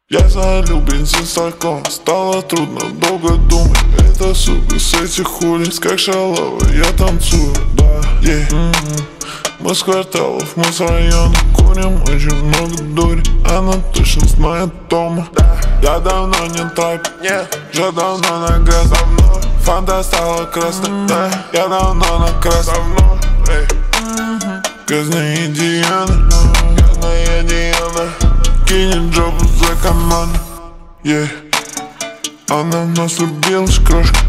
Я залил бензин стакан, стало трудно долго думать. Это сука с этих улиц, как шалава, я танцую, да, Мы с кварталов, мы с района, курим очень много дури. Она точно знает дома. Я давно не тайп, уже давно на грязь. Фанта стала красной, я давно на красном. Грязные Дианы, грязная Диана, кинет жопу за команду, Она нас любилась, крошка,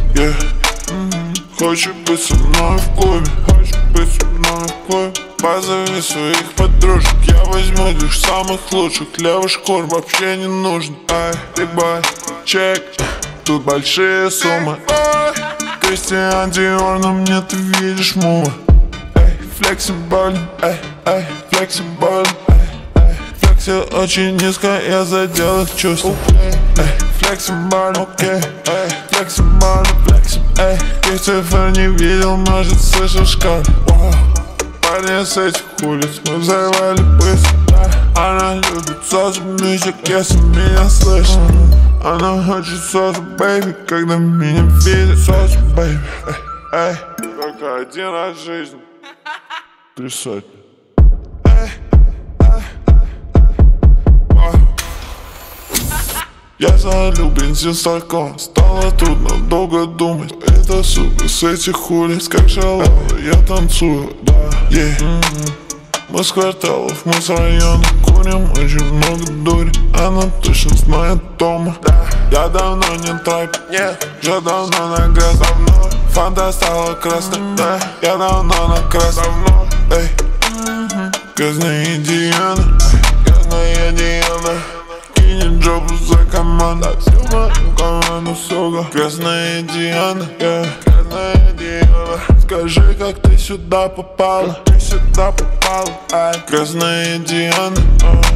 Хочет быть со мной в клубе, хочет быть со мной в клубе. Позови своих подружек, я возьму лишь самых лучших. Левый шкур вообще не нужен. Big boy, чек, тут большие суммы. Кристиан Диор, на мне ты видишь мува. Флексиболен, флексиболен. Флексил очень низко, я задел их чувства. Флексиболен, флексиболен, флексиболен. Их цифр не видел, может слышал в школе. Парни с этих улиц мы взорвали быстро. Она любит сосу мюзик, если меня слышит. Она хочет сосу, бэйби, когда меня видит. Сосу, бэйби, только один раз в жизни 3 сотни. Я залил бензин стакан, стало трудно долго думать. Это сука с этих улиц, как шалава, я танцую, да, Мы с кварталов, мы с района, курим очень много дури. Она точно знает дома. Я давно не тайп, уже давно на грязь. Фанта стала красной, я давно на красном. Грязные Дианы, грязная Диана, кинет жопу за команду, команду, сука. Грязная Диана, грязная Диана. Скажи, как ты сюда попала, Грязная Диана.